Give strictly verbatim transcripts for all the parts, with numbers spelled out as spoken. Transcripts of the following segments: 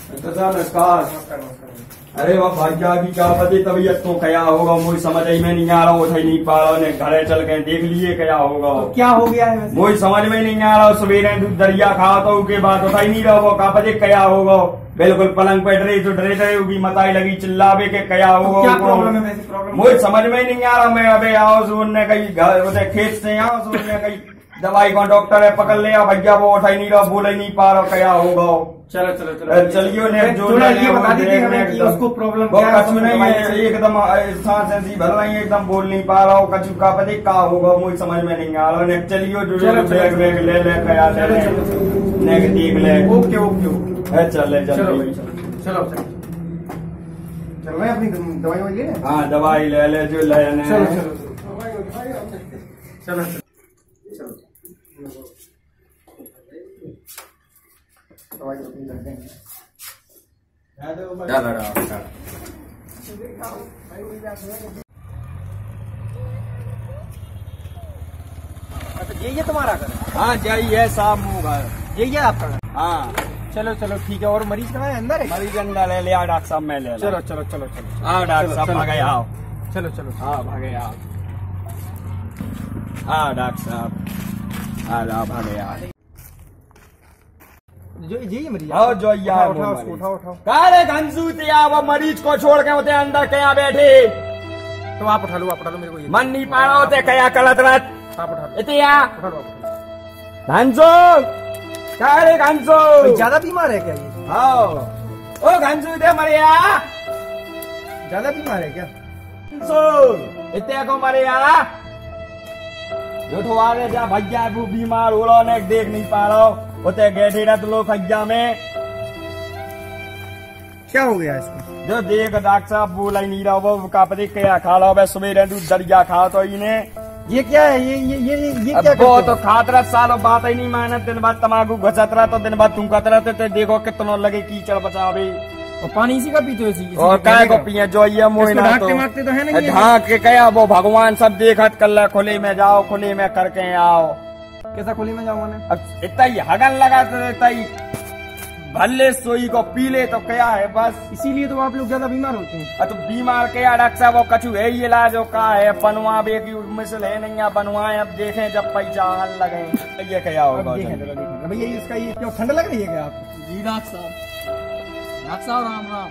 नमस्कार। अरे वाह भाग्या की क्या पति तबीयत तो क्या होगा, मुझे समझ ही में नहीं आ रहा, उठ ही नहीं पा रहा, ने घरे चल के देख लिए क्या होगा। तो क्या हो गया है? मुझे समझ में नहीं आ रहा, सवेरे दूध दरिया खाओ तो उसके बाद उठा ही नहीं रहा, का पति क्या होगा। बिल्कुल पलंग पे डरे तो डरे डरे होगी, मताई लगी चिल्लावे के क्या होगा। क्या प्रॉब्लम है वैसे? प्रॉब्लम मुझे समझ में नहीं आ रहा। मैं अबे आओ सुनने कहीं घर खेत से आओ सुनने कहीं दवाई कौन डॉक्टर है पकड़ लिया भैया, वो उठा ही नहीं रहा, बोल ही नहीं पा रहा क्या होगा। चलो चलो चलो चलिए ने जो ये बता दीजिए हमें कि उसको प्रॉब्लम क्या है। कछु नहीं है, एकदम सांस ऐसी भर रही है, एकदम बोल नहीं पा रहा हूँ, कछु का पता क्या होगा मुझे समझ में नहीं आ रहा। चलिए जो बैग बैग ले ले खया ले ले देख ले। ओके ओके ओके चले चलो चलो चलो मैं अपनी दवाई वही ले। हाँ दवाई ले ले जो लेने। चलो चलो चलो चलो दवाई लेते हैं। यही है तुम्हारा घर? हाँ यही है साहब मुँह घर, यही है आपका घर? हाँ चलो चलो ठीक है। और मरीज कहाँ है? अंदर है? मरीज अंदर ले लिया डॉक्टर साहब, मैं ले लिया। चलो चलो चलो चलो हाँ डॉक्टर साहब भागे आओ। चलो चलो हाँ भागे आओ। हाँ डॉक्टर साहब हाँ भागे आओ। जो यही मरीज आओ जो यार उठाओ उसको, उठाओ उठाओ। कारे घंसू तिया वो मरीज को छोड़ के होते अंदर क्या बैठे। तो आप उठा लो, आप उठा लो, मेरे को ये मन नहीं पा रहा होते क्या कलत रात। आप उठा लो, इतिया उठा लो। घंसू कारे घंसू ज्यादा बीमार है क्या ये? हाँ ओ घंसू दे मरिया, ज्यादा बीमार है क्या? घंसू इतिया को मरिया जो ठोआरे जा भैया वो बीमार हो रहा ने देख नहीं पा रहा होते गए तो लोग भैया में क्या हो गया इसको? जो देख डॉक्टर साहब बोला ही नहीं रहा, वो का पति क्या खा रहा है, सुबह दूध दरिया खा तो इन्हें ये क्या है? ये ये ये ये क्या वो तो खात रहा सालों बात ही नहीं माने, दिन बाद तमाकू घसत रहा तो दिन बाद तुम कहते रहते थे देखो कितना लगे कीचड़ बचा भी। और पानी इसी का पीते हो? इसी और काय को पिए जो ये मोह ना तो तो है ना ढाक के कया वो भगवान सब देखत कर खुले में जाओ खुले में करके आओ। कैसा खुले में जाओ मैंने? अब इतना ही हगन लगा तो इतना ही भल्ले सोई को पी ले तो क्या है बस। इसीलिए तो आप लोग ज्यादा बीमार होते हैं। तो बीमार क्या डॉक्टर साहब वो कछु है ही इलाज हो का है बनवा बे की मिसल है नहीं बनवाए, अब देखें जब पैसा लगे ये क्या होगा। भैया इसका ये क्यों ठंड लग रही है क्या आप? जी डॉक्टर साहब, डॉक्टर साहब राम राम।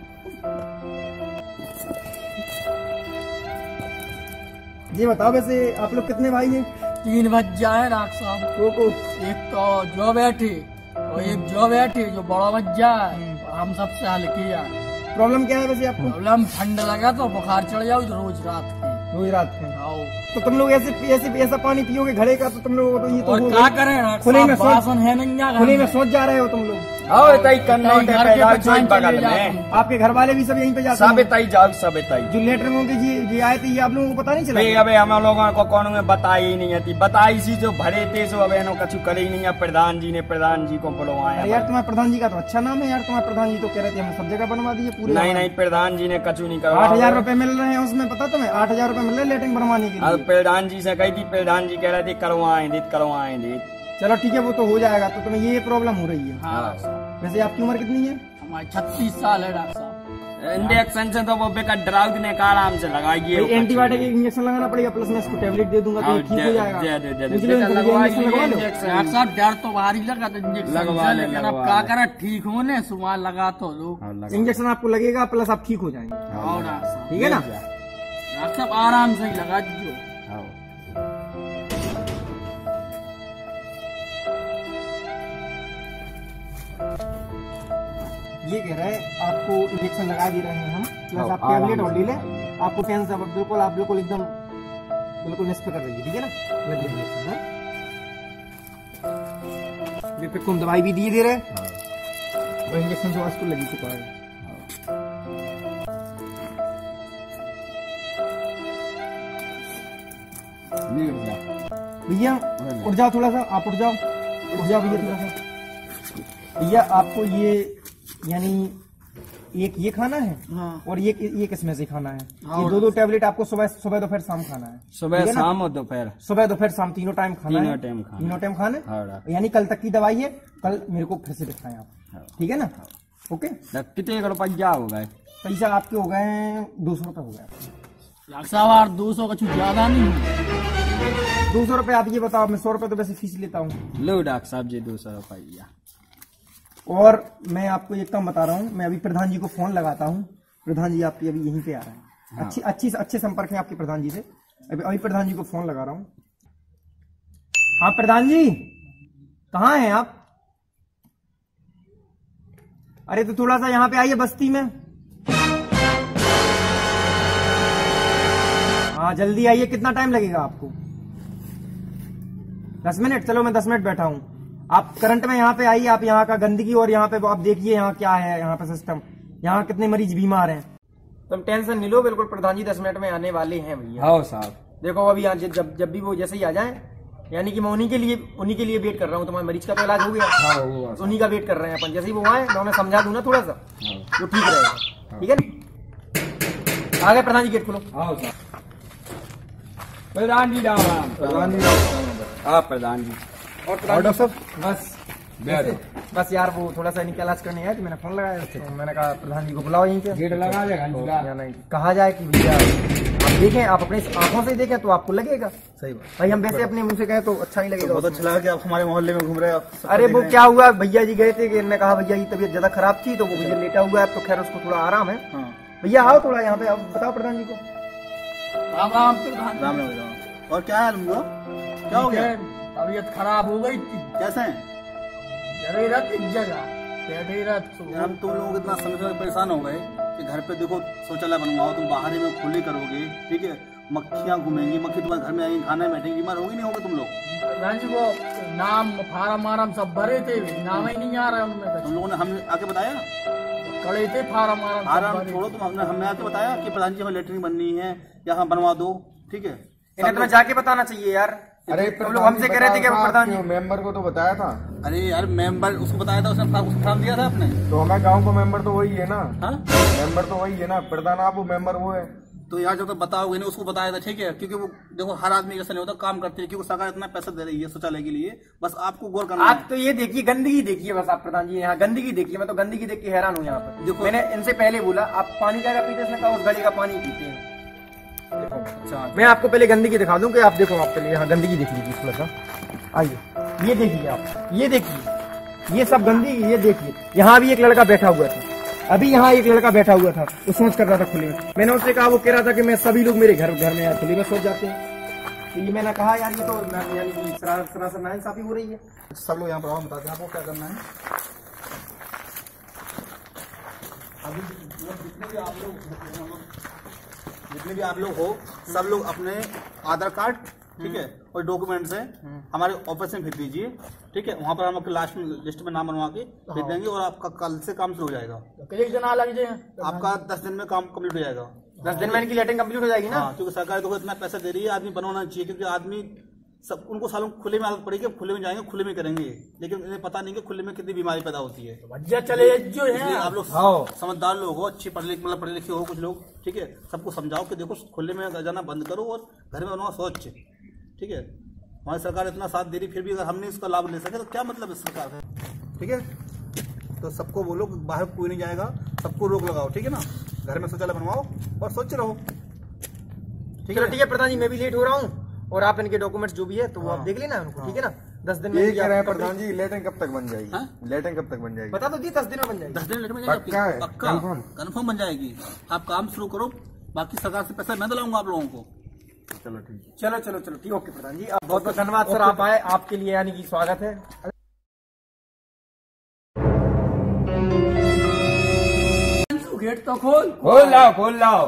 ये बताओ वैसे आप लोग कितने भाई हैं? तीन बच्चा है डॉक्टर साहब। को को एक तो जो बैठे और एक जो बैठे जो बड़ा बच्चा है, हम सबसे हल्की है। प्रॉब्लम क्या है वैसे आपको? प्रॉब्लम ठंड लगा तो बुखार चढ़ जाओ तो रोज रात की रोज रात में। आओ तो तुम लोग ऐसे ऐसे ऐसा पानी पियोगे घड़े का तो तुम लोग तो ये तो और क्या करें खुले में बासन है नहीं, खुले में सोच जा रहे हो तुम लोग। आओ इतना ही करना घर के पहचान बगल चले में आपके घर वाले भी सब यहीं पे जाते सब हैं? इतना ही जाओ सब इतना ही जो लेटर में होंगे जी ये आए थे ये आप लोगों को पता नहीं चला? भाई अबे हम लोगों को कौन में बताई ही नहीं थी, बताई सी जो भरे थे सो अब इन्हों कछु करे ही नहीं है। प्रधान जी ने प्रधान जी को बुलवाया। यार तुम्हारे प्रधान जी का तो अच्छा नाम है यार, तुम्हारे प्रधान जी तो कह रहे थे हम सब जगह बनवा दिए पूरे। नहीं नहीं प्रधान जी ने कछु नहीं करा। आठ हजार रूपए मिल रहे हैं उसमें, पता तुम्हें? आठ हजार रूपए मिल रहे हैं लेटरिंग बनवाने के लिए। प्रधान जी से कही थी, प्रधान जी कह रहे थे करवाएं दे करवाएं दे। चलो ठीक है वो तो हो जाएगा। तो तुम्हें ये प्रॉब्लम हो रही है? हाँ। वैसे आपकी उम्र कितनी है? हमारे छत्तीस साल है डॉक्टर साहब। इंजेक्शन से तो वो बेकार ड्राउट ने का आराम से लगाइए। एंटीबायोटिक इंजेक्शन लगाना पड़ेगा, प्लस मैं इसको टेबलेट दे दूंगा तो ठीक हो जाएगा। डॉक्टर साहब डर तो भारी लगा तो इंजेक्शन लगवा ले, लेकिन अब क्या करें ठीक होने सुबह लगा तो लोग इंजेक्शन आपको लगेगा प्लस आप ठीक हो जाएंगे। और डॉक्टर साहब ठीक है ना? डॉक्टर साहब आराम से ही लगा दीजिए। ये कह रहे हैं आपको इंजेक्शन लगा दे रहे हैं हम, प्लस आप टेबलेट और ले लें। आपको टेंशन बिल्कुल आप बिल्कुल एकदम बिल्कुल निष्फिक्र रहिए, ठीक है ना? लग इंजेक्शन को हम दवाई भी दिए दे रहे हैं और इंजेक्शन तो आपको लगी चुका है। भैया उठ जाओ थोड़ा सा, आप उठ जाओ उठ जाओ भैया थोड़ा सा। भैया आपको ये यानी एक ये खाना है। हाँ। और ये ये किसमें से खाना है? हाँ। ये दो दो टैबलेट आपको सुबह सुबह दोपहर शाम खाना है। सुबह शाम और दोपहर सुबह दोपहर शाम तीनों टाइम खाना है। तीनों टाइम खाना तीनों टाइम खाना है। यानी कल तक की दवाई है, कल मेरे को फिर से दिखाएं आप, ठीक है ना? ओके। कितने रुपया हो गए? पैसा आपके हो गए दो सौ रुपये हो गए। डॉक्टर साहब दो सौ का कुछ ज्यादा नहीं, दो सौ रुपये आप ये बताओ, मैं सौ रुपये तो वैसे फीस लेता हूँ। लो डॉक्टर साहब जी दो सौ रुपया। और मैं आपको एक काम बता रहा हूँ, मैं अभी प्रधान जी को फोन लगाता हूँ। प्रधान जी आपके अभी यहीं पे आ रहे हैं। हाँ। अच्छी अच्छी अच्छे संपर्क है आपके प्रधान जी से। अभी अभी प्रधान जी को फोन लगा रहा हूँ। हाँ प्रधान जी कहाँ हैं आप? अरे तो थोड़ा सा यहाँ पे आइए बस्ती में। हाँ जल्दी आइए, कितना टाइम लगेगा आपको? दस मिनट? चलो मैं दस मिनट बैठा हूँ। आप करंट में यहाँ पे आइए, आप यहाँ का गंदगी और यहाँ पे आप देखिए यहाँ क्या है, यहाँ पे सिस्टम, यहाँ कितने मरीज बीमार हैं। तुम टेंशन नहीं लो, बिल्कुल प्रधान जी दस मिनट में आने वाले हैं भैया। हाँ साहब देखो अभी यहाँ जब जब भी वो जैसे ही आ जाए, यानी कि मैं उन्हीं के लिए उन्हीं के लिए वेट कर रहा हूँ। तुम्हारे मरीज का तो इलाज हो गया। हाँ, हुआ, उन्हीं का वेट कर रहे हैं अपन। जैसे ही वो आए मैं उन्हें समझा दूं ना थोड़ा सा, तो ठीक रहेगा। ठीक है ना? आ गए प्रधान जी, गेट खोलो। हाँ साहब। प्रधान जी राम राम। प्रधान जी हाँ प्रधान जी। और डॉक्टर साहब बस बस यार वो थोड़ा सा इनका इलाज करने आया तो मैंने फोन लगाया, तो मैंने कहा प्रधान जी को बुलाओ यहीं पे। गेट लगा देगा नहीं कहा जाए कि भैया आप देखें, आप अपनी आंखों से देखें तो आपको लगेगा। सही बात भाई हम वैसे अपने मुंह से कहें तो अच्छा नहीं लगेगा। बहुत अच्छा लगा कि आप हमारे मोहल्ले में घूम रहे हैं। अरे वो क्या हुआ, भैया जी गए थे कि मैं कहा भैया जी तबीयत ज्यादा खराब थी तो वो भैया लेटा हुआ है, तो खैर उसको थोड़ा आराम है। भैया आओ थोड़ा यहाँ पे, आप बताओ प्रधान जी को। राम राम प्रधान। राम राम राम। और क्या हाल हुआ? क्या हो गया? तबीयत खराब हो गई थी। कैसे हैं? जरूरत एक जगह जरूरत हम तुम लोग इतना समय से परेशान हो गए कि घर पे देखो शौचालय बनवाओ, तुम बाहर में खुले करोगे, ठीक है, मक्खियां घूमेंगी, मक्खी तुम्हारे घर में आएंगी, खाने में बैठेंगी, बीमार होगी नहीं होगा तुम लोग? प्रधान जी वो नाम फार्म वार्म सब भरे थे, नाम ही नहीं आ रहा उनमें। तुम लोगों ने हमें आके बताया? कड़े थे फार्म वार्म आराम छोड़ो, तुम हमने हमने आके बताया कि प्रधान जी हमें लेटरिन बननी है या हम बनवा दो, ठीक है। इन्हें तुम्हें जाके बताना चाहिए यार। अरे तुम लोग हमसे कह रहे थे कि प्रधान जी मेंबर को तो बताया था। अरे यार मेंबर उसको बताया था, उसने उसको फॉर्म दिया था आपने? तो हमारे गांव को मेंबर तो वही है ना। हाँ मेंबर तो वही है ना, प्रधान आप वो मेंबर वो है। तो यार जब तक बताओगे नहीं उसको बताया था, ठीक है, क्योंकि वो देखो हर आदमी ऐसा नहीं होता, काम करते हैं, क्योंकि सरकार इतना पैसा दे रही है शौचालय के लिए, बस आपको गौर करना। आप तो ये देखिए गंदगी देखिए बस आप प्रधान जी, यहाँ गंदगी देखिए। मैं तो गंदगी देख के हैरान हूँ यहाँ पर। देखो मैंने इनसे पहले बोला आप पानी का पीते, इसने कहा उस गली का पानी पीते हैं। अच्छा मैं आपको पहले गंदगी दिखा दूं कि आप देखो, आप पहले यहाँ गंदगी देख लीजिए थोड़ा सा। आइए ये देखिए आप, ये देखिए ये सब गंदगी, ये देखिए। यहाँ भी एक लड़का बैठा हुआ था, अभी यहाँ एक लड़का बैठा हुआ था, वो सोच कर रहा था खुले में। मैंने उससे कहा, वो कह रहा था कि मैं सभी लोग मेरे घर घर में खुले में सोच जाते हैं। तो ये मैंने कहा यार ये तो यानी कि सरासर नाइंसाफी हो रही है। सब लोग यहाँ पर आओ, बताते हैं आपको क्या करना है। अभी जितने भी आप लोग जितने भी आप लोग हो, सब लोग अपने आधार कार्ड, ठीक है, और डॉक्यूमेंट से हमारे ऑफिस में भेज दीजिए, ठीक है। वहाँ पर हम आपके लास्ट में लिस्ट में नाम बनवा के भेज देंगे और आपका कल से काम शुरू हो जाएगा। एक दिन आ लग जाए आपका दस दिन में काम कंप्लीट हो जाएगा। दस दिन में इनकी लेटरिंग कंप्लीट हो जाएगी ना। हाँ, क्योंकि सरकार देखो इतना पैसा दे रही है, आदमी बनवाना चाहिए, क्योंकि आदमी सब उनको सालों खुले में आदत पड़ेगी, खुले में जाएंगे, खुले में करेंगे, लेकिन इन्हें पता नहीं कि खुले में कितनी बीमारी पैदा होती है। भज्जा चले जो है, आप लोग समझदार लोग हो, अच्छे पढ़े लिखे मतलब पढ़े लिखे हो कुछ लोग, ठीक है, सबको समझाओ कि देखो खुले में जाना बंद करो और घर में बनवाओ शौच, ठीक है। हमारी सरकार इतना साथ दे रही, फिर भी अगर हमने इसका लाभ ले सके तो क्या मतलब है सरकार का, ठीक है। तो सबको बोलो बाहर कोई नहीं जाएगा, सबको रोक लगाओ, ठीक है ना। घर में शौचालय बनवाओ और स्वच्छ रहो, ठीक है। ठीक है प्रधान जी, मैं भी लेट हो रहा हूँ और आप इनके डॉक्यूमेंट्स जो भी है तो वो आप देख लेना उनको, ठीक है ना। दस दिन में कह रहे हैं प्रधान जी, लेटरिंग कब तक बन जाएगी? लेटरिंग कब तक बन जाएगी? बता दो जी, दस दिन में बन जाएगी। दस दिन लेट में जाएगी, पक्का है? पक्का कंफर्म बन जाएगी। आप काम शुरू करो, बाकी सरकार से पैसा मैं दिलाऊंगा आप लोगों को। चलो ठीक है, चलो चलो चलो ठीक, ओके प्रधान जी, आप बहुत बहुत धन्यवाद सर, आप आए, आपके लिए यानी कि स्वागत है। गेट तो खोल खोल लाओ खोल लाओ।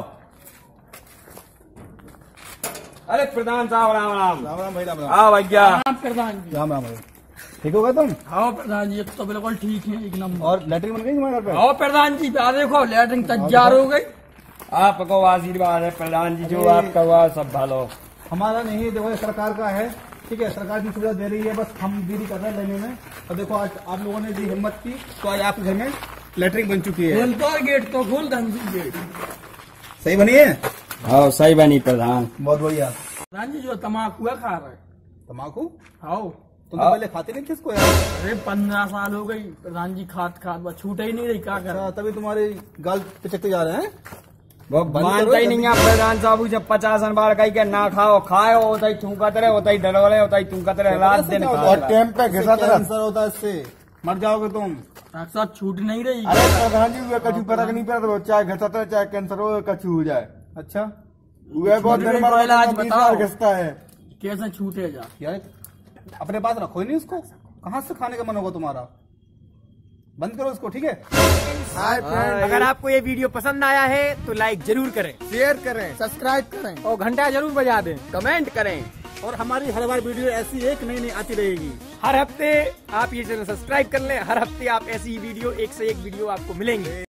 अरे प्रधान साहब राम राम। राम राम भाई, राम राम। हाँ भैया राम प्रधान जी। राम राम भाई, ठीक हो गए तुम? हाँ प्रधान जी, तो बिल्कुल ठीक है, एक नंबर। और लेटरिन बन गई तुम्हारे घर पे? हाँ प्रधान जी, आ देखो लेटरिन तैयार हो गई। आपको आशीर्वाद है प्रधान जी, जो आपका हुआ सब भलो। हमारा नहीं, देखो सरकार का है, ठीक है, सरकार की सुविधा दे रही है, बस हम देरी कर रहे हैं लेने में। और देखो आज आप लोगों ने दी हिम्मत की, तो आज आपके घर में लेटरिन बन चुकी है। खोल तो गेट तो खोल धन जी, गेट सही बनी है? हाँ सही बनी प्रधान। बहुत बढ़िया। प्रधान जी जो तम्बाकू खा रहे तम्बाकू? हाँ तुम तो पहले खाते नहीं थे इसको यार। अरे पंद्रह साल हो गई प्रधान जी, खाद खाद बस छूटे ही नहीं रही, क्या कर। तभी तुम्हारे गाल पिचकते जा रहे हैं। वो मानता ही नहीं है प्रधान साहब, जब पचास बार कही के ना खाओ, खाओ होता ही थूका तरह, होता ही डरोले, होता ही थूका तरह, रात दिन और टाइम पे घिसा कैंसर होता है, इससे मर जाओगे तुम। डॉक्टर साहब छूट नहीं रही। अरे प्रधान जी कछु फर्क नहीं पड़ता, चाहे घिसाता है चाहे कैंसर हो, कछु हो जाए। अच्छा वह बहुत मेरे देर को में इलाज बीस बताओ। बार घिसता है। कैसे छूटे जा। यार अपने पास रखो ही नहीं उसको, कहाँ से खाने का मन होगा तुम्हारा, बंद करो इसको, ठीक है। अगर आपको ये वीडियो पसंद आया है तो लाइक जरूर करें, शेयर करें, सब्सक्राइब करें और घंटा जरूर बजा दें, कमेंट करें। और हमारी हर बार वीडियो ऐसी एक नई नई आती रहेगी। हर हफ्ते आप ये चैनल सब्सक्राइब कर लें, हर हफ्ते आप ऐसी वीडियो, एक से एक वीडियो आपको मिलेंगे।